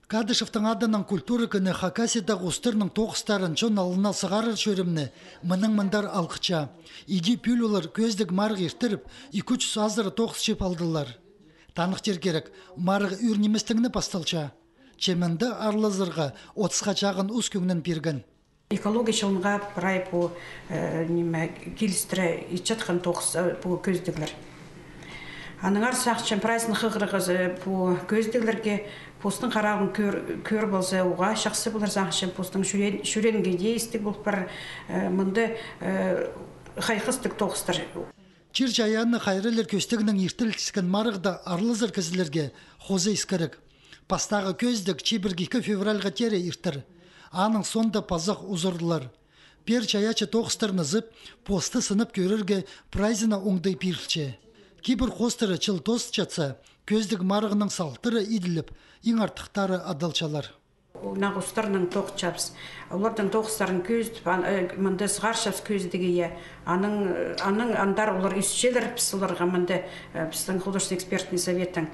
Кадышевтың адынан культура күні Хакасияда ғустырның тоқыстарын чон алына сығарыр шөрімні мұның-мұндар алқыча. Иди пүлілер көздік марғы ертіріп, 200 азыры тоқыс шеп алдылар. Танық жер керек, марғы үрнеместіңні пасталча. Чемінді арлызырға 30-ға жағын ұс көңнен берген. Экология шылынға прай по келістірі итчатқан тоқыс по көздігілер. Аныңар сақчын прайсын қығырғызы по көздігілерге постың қарағын көр болса, оға шақсы болар сақчын постың шүренге дейістік болып бар мұнды қайқыстық тоқыстыр. Чир жаяны қайрылер көстігінің ертіл түскен марығда арлызыр кізілерге қозы искірік. Пастағы көздік 1-2 февральға тере ертір. Аның сонда пазақ ұзырдылар. Пер чаячы тоқыстырны зып, посты сынып көрірге прайзына оңдай пирілче. Кейбір қостыры чыл тост жатса, көздік марығының салтыры иділіп, ең артықтары адалчалар. Нағыстарының тоқ чапс. Олардың тоқыстарын көздіп, мұнды сығар чапс көздігі е. Аның андар олар үсчелер пісілерға мұнды пістің художественный экспертный советтің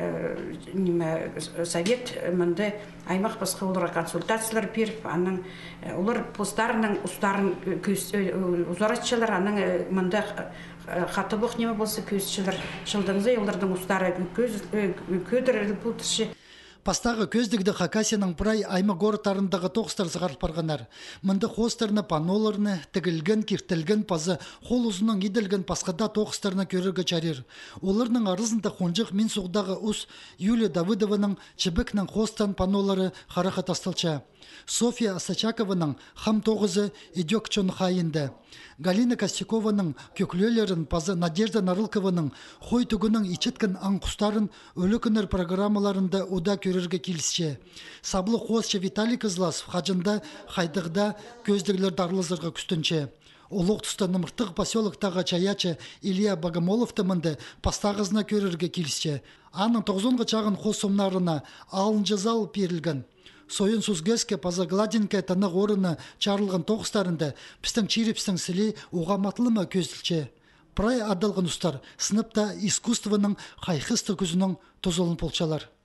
совет мұнды аймақ басқа оларға консультациялар беріп, олар постарының ұстарын ұзаратшылар, мұнды қатыбық немі болса көзшілер жылдыңызы олардың ұстары көдіріліп бұлтыршы. Пастағы көздігді Хакасияның прай аймы горытарындағы тоқыстар сығарып барғанар. Мұнды қостарыны, паноларыны, тігілген, кертілген пазы, қол ұзының еділген пасқада тоқыстарына көріргі чарер. Оларының арызында қонжық мен соғдағы ұс Юлия Давыдованың чебікнің қостан панолары қарақат астылча. София Асачакованың хам тоғызы едек чон хайынды. Галина Костякованың көклелерін пазы Надежда Нарылкованың қой түгінің ичеткін аңқұстарын өлі күнер программаларында ода көрерге келісше. Саблы қосшы Виталий Кызласов хажында хайдығда көздігілер дарлызырға күстінші. Олық тұста нымыртық поселоктағы чаячы Илья Богомолов тымынды пастағызына көрерге келісше. Аның 90-ға чағын қосымнарына алынжы зал берілген. Сойын Сузгеске паза Гладинке таны орыны чарылған тоқыстарында пістің чирепстің сілі оғаматылымы көзділче. Прай адалғын ұстар, сыныпта искусствының қайқысты күзінің тозолын полчалар.